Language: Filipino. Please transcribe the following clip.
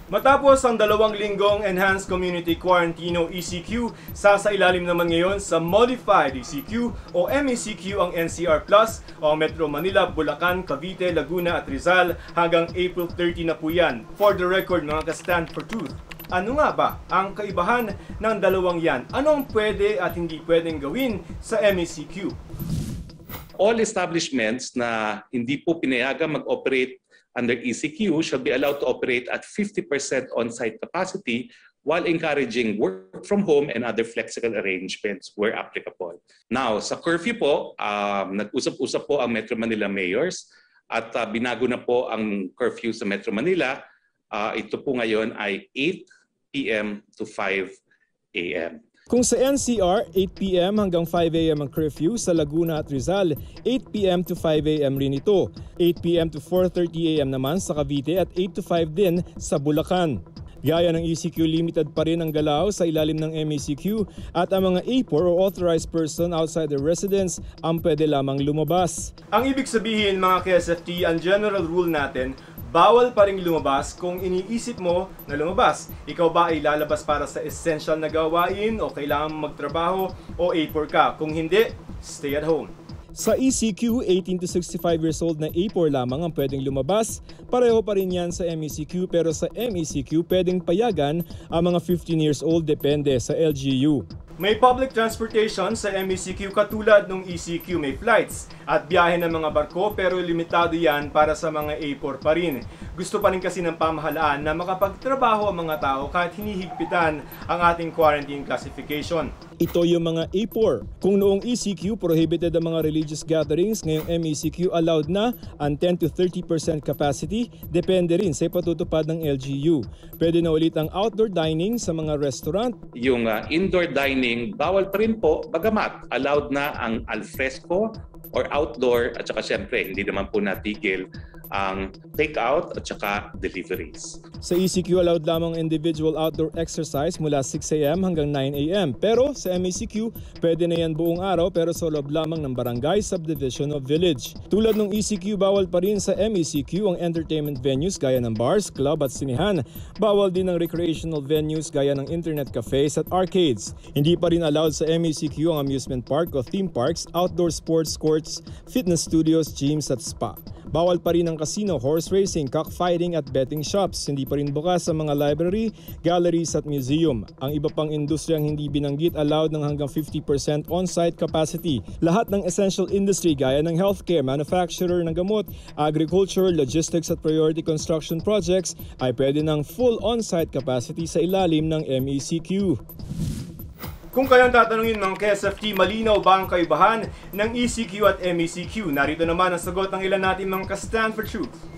Matapos ang 2 linggong Enhanced Community Quarantine o ECQ, sasailalim naman ngayon sa Modified ECQ o MECQ ang NCR Plus o Metro Manila, Bulacan, Cavite, Laguna at Rizal hanggang April 30 na po yan. For the record mga ka-Stand for Truth, ano nga ba ang kaibahan ng dalawang yan? Ano ang pwede at hindi pwedeng gawin sa MECQ? All establishments na hindi po pinayagan mag-operate under ECQ shall be allowed to operate at 50% on-site capacity while encouraging work from home and other flexible arrangements where applicable. Now, sa curfew po, nag-usap-usap po ang Metro Manila mayors at binago na po ang curfew sa Metro Manila. Ito po ngayon ay 8 p.m. to 5 a.m. Kung sa NCR, 8 p.m. hanggang 5 a.m. ang curfew, sa Laguna at Rizal, 8 p.m. to 5 a.m. rin ito. 8 p.m. to 4:30 a.m. naman sa Cavite at 8 to 5 din sa Bulacan. Gaya ng ECQ, limited pa rin ang galaw sa ilalim ng MECQ at ang mga APOR o authorized person outside their residence ang pwede lamang lumabas. Ang ibig sabihin mga KSFT, ang general rule natin, bawal pa rin lumabas kung iniisip mo na lumabas. Ikaw ba ay lalabas para sa essential na gawain o kailangan magtrabaho o APOR ka? Kung hindi, stay at home. Sa ECQ, 18 to 65 years old na APOR lamang ang pwedeng lumabas. Pareho pa rin yan sa MECQ, pero sa MECQ pwedeng payagan ang mga 15 years old, depende sa LGU. May public transportation sa MECQ katulad ng ECQ, may flights at biyahe ng mga barko pero limitado yan para sa mga APOR pa rin. Gusto pa rin kasi ng pamahalaan na makapagtrabaho ang mga tao kahit hinihigpitan ang ating quarantine classification. Ito yung mga APOR. Kung noong ECQ prohibited ang mga religious gatherings, ngayong MECQ allowed na ang 10 to 30% capacity, depende rin sa patutupad ng LGU. Pwede na ulit ang outdoor dining sa mga restaurant. Yung indoor dining, bawal pa rin po, bagamat allowed na ang alfresco or outdoor at saka syempre hindi naman po natigil ang take-out at saka deliveries. Sa ECQ, allowed lamang individual outdoor exercise mula 6 a.m. hanggang 9 a.m. Pero sa MECQ, pwede na yan buong araw pero sa loob lamang ng barangay, subdivision o village. Tulad ng ECQ, bawal pa rin sa MECQ ang entertainment venues gaya ng bars, club at sinihan. Bawal din ang recreational venues gaya ng internet cafes at arcades. Hindi pa rin allowed sa MECQ ang amusement park o theme parks, outdoor sports courts, fitness studios, gyms at spa. Bawal pa rin ang casino, horse racing, cockfighting at betting shops. Hindi pa rin bukas sa mga library, galleries at museum. Ang iba pang industriyang hindi binanggit allowed ng hanggang 50% on-site capacity. Lahat ng essential industry gaya ng healthcare, manufacturer ng gamot, agriculture, logistics at priority construction projects ay pwede ng full on-site capacity sa ilalim ng MECQ. Kung kayong tatanungin ng KSFT, malinaw ba ang kaibahan ng ECQ at MECQ? Narito naman ang sagot ng ilan natin mga ka-Stand for Truth.